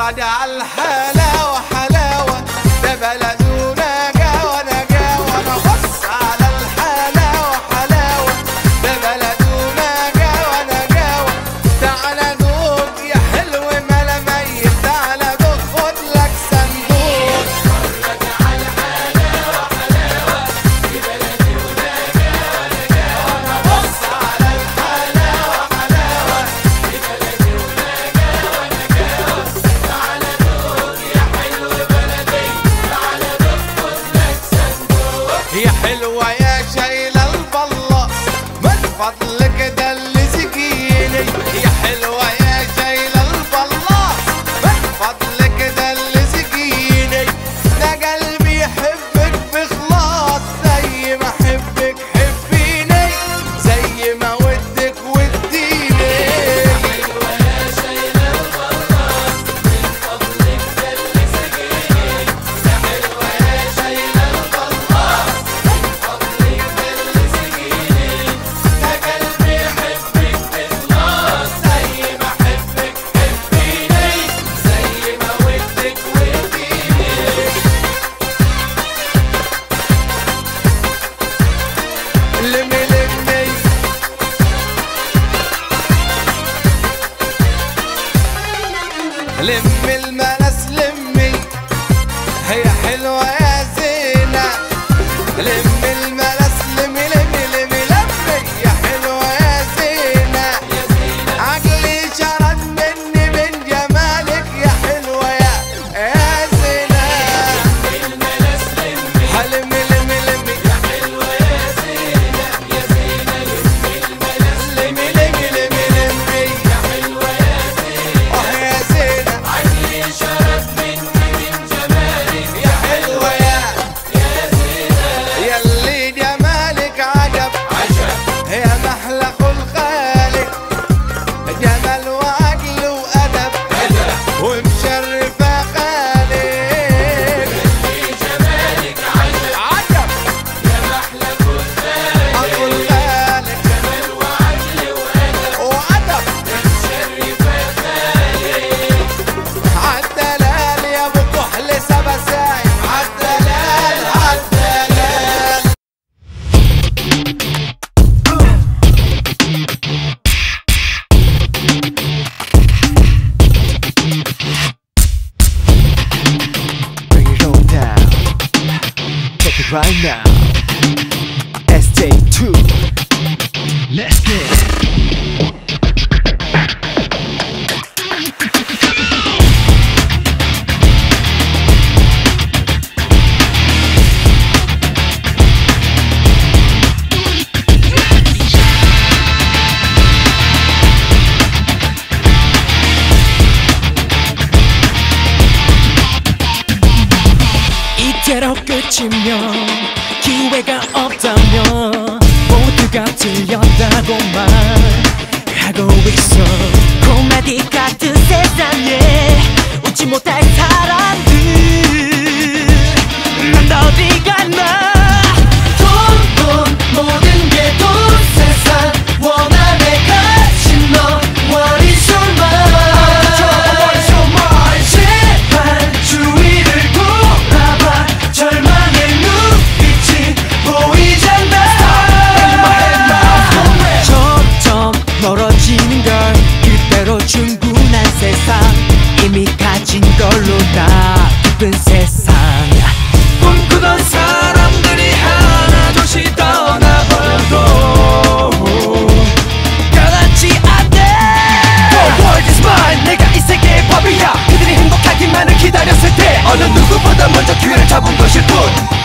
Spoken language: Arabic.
على الحلاوة حلاوة، ده بلدنا جوا نجاوة. أنا بص على الحلاوة حلاوة، ده بلدنا جوا نجاوة. تعالى دوق يا حلو ملا ميت، تعالى دوق خد لك صندوق. اتفرج على الحلاوة حلاوة، دي بلدنا جوا نجاوة. أنا بص على الحلاوة حلاوة، دي بلدنا جوا نجاوة. تعالى دوق يا حلو بلدي، تعالى دوق خد لك صندوق. يا حلوة يا شايلة البلاص، من فضلك ده اللي سكيني. يا حلوة يا شايلة البلاص، من فضلك ده اللي سكيني. ده قلبي يحبك بخلاص، زي ما احبك حبيني، زي ما ودك وديني. يا حلوة يا شايلة البلاص، من فضلك ده اللي سكيني. يا حلوة يا شايلة البلاص، من فضلك ده اللي سكيني. ده قلبي يحبك بخلاص، زي ما احبك حبيني، زي ما ودك وديني. لمي لمي لمي المنس لمي، هي حلوة يا زينة. لمي المنس لمي لمي لمي لمي، يا حلوة يا زينة. عقلي شرد مني من جمالك، يا حلوة يا زينة. لمي المنس لمي، لمي لمي لمي، يا حلوة يا زينة يا زينة. لمي المنس لمي لمي لمي لمي، يا حلوة يا زينة يا زينة. عقلي شرد مني من جمالك، يا حلوة يا زينة. ياللي جمالك عجب عجب، يا محلى خلقالك، جمال وعقل وأدب ومشرفة خالك. ياللي جمالك عجب عجب، يا محلى خلقالك، جمال وعقل وأدب ومشرفة خالك. عالدلال يا ابو كحل سبساي، عالدلال عالدلال. Bring it on down, take it right now. SJ2, let's get it. 이대로 끝이면 기회가 없다면 모두가 틀렸다고 말하고 있어. 고마디 같은 세상에 웃지 못할 사람들, 난 어디 갔나. 돈 모든 게 돈 세상 원한의 가진 너 What is your mind? 제발 주위를 돌아봐, 절망의 눈빛이 보이잖아. 점점 멀어지는 걸 그대로 충분한 세상, 이미 가진 걸로 다 기쁜 세상. 꿈꾸던 사람들이 하나둘씩 떠나버려도 변하지 않네. The world is mine, 내가 이 세계의 법이야. 그들이 행복하기만을 기다렸을 때 어느 누구보다 먼저 기회를 잡은 것일 뿐.